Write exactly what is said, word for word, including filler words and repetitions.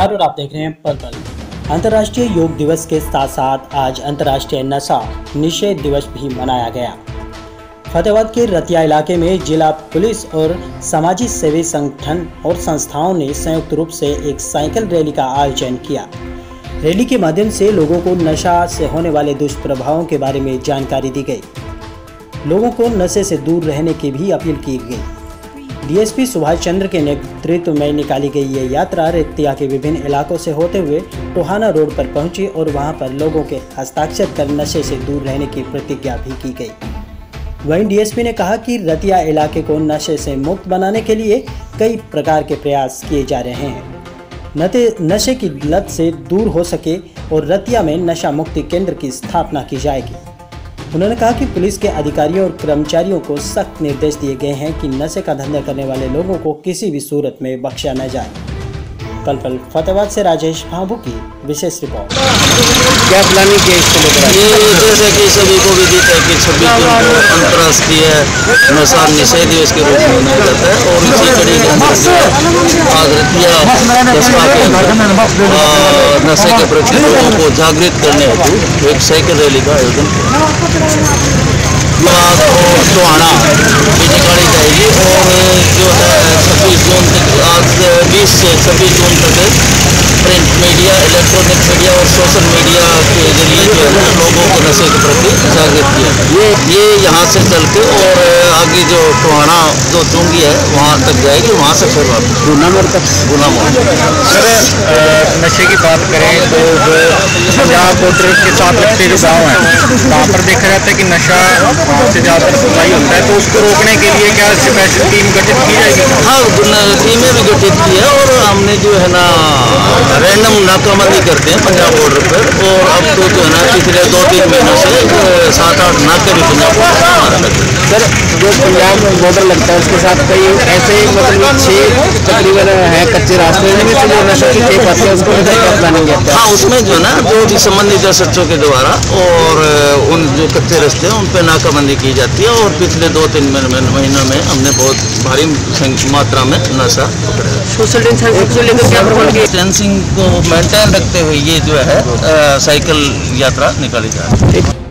नमस्कार और आप देख रहे हैं पल पल। अंतर्राष्ट्रीय योग दिवस के साथ साथ आज अंतर्राष्ट्रीय नशा निषेध दिवस भी मनाया गया। फतेहाबाद के रतिया इलाके में जिला पुलिस और सामाजिक सेवी संगठन और संस्थाओं ने संयुक्त रूप से एक साइकिल रैली का आयोजन किया। रैली के माध्यम से लोगों को नशा से होने वाले दुष्प्रभावों के बारे में जानकारी दी गई। लोगों को नशे से दूर रहने की भी अपील की गई। डीएसपी सुभाष चंद्र के नेतृत्व में निकाली गई ये यात्रा रतिया के विभिन्न इलाकों से होते हुए टोहाना रोड पर पहुंची और वहां पर लोगों के हस्ताक्षर कर नशे से दूर रहने की प्रतिज्ञा भी की गई। वहीं डीएसपी ने कहा कि रतिया इलाके को नशे से मुक्त बनाने के लिए कई प्रकार के प्रयास किए जा रहे हैं। नशे की लत से दूर हो सके और रतिया में नशा मुक्ति केंद्र की स्थापना की जाएगी। उन्होंने कहा कि पुलिस के अधिकारियों और कर्मचारियों को सख्त निर्देश दिए गए हैं कि नशे का धंधा करने वाले लोगों को किसी भी सूरत में बख्शा न जाए। पल पल फतेहाबाद से राजेश भाभू की विशेष रिपोर्ट। क्या प्लानिंग किया इसको लेकर? ये जैसे कि सभी को विदित है कि छब्बीस जून को अंतर्राष्ट्रीय नशा निषेध दिवस के रूप में मनाया जाता है और इसी कड़ी के अंदर आज रतिया कस्बा के अंदर नशे के प्रति लोगों को जागृत करने हेतु एक साइकिल रैली का आयोजन किया। आज टोहाना भी निकाली जाएगी और जो है छब्बीस जून तक आज बीस से छब्बीस जून तक प्रिंट मीडिया, इलेक्ट्रॉनिक मीडिया और सोशल मीडिया के जरिए जो है लोगों को नशे के प्रति जागृत किया। ये ये यहाँ से चल के और आगे जो टोहाना जो चुंगी है वहाँ तक जाएगी, वहाँ से फिर गुना मोड़ तक गुना मोड़। सर नशे की बात करें तो जो पंजाब बॉर्डर के साथ लगते जो गाँव हैं वहाँ पर देखा जाता है कि नशा वहाँ से ज़्यादातर सप्लाई होता है, तो उसको रोकने के लिए क्या स्पेशल टीम गठित की जाएगी? हाँ, टीमें भी गठित की है और हमने जो है ना रैंडम नाकाबंदी करते हैं पंजाब बॉर्डर पर और अब तो जो है ना पिछले दो तीन महीनों से सात आठ नाके भी पंजाब बॉर्डर पर हमारा लगते हैं। सर जो पंजाब बॉर्डर लगता है उसके साथ कई ऐसे मतलब छः तकरीबन है कच्चे रास्ते में से जो नशा की खेप आती है उसको क्या प्लानिंग है? हाँ, उसमें जो है ना जो भी संबंधित एसएचओ के द्वारा और उन जो कच्चे रास्ते हैं उन पर नाकाबंदी की जाती है और पिछले दो तीन महीनों में हमने बहुत भारी मात्रा में नशा पकड़ा है। सोशल डिस्टेंसिंग को लेकर क्या प्रबंध किया? डिस्टेंसिंग को मेंटेन रखते हुए ये जो है साइकिल यात्रा निकाली जा रही है।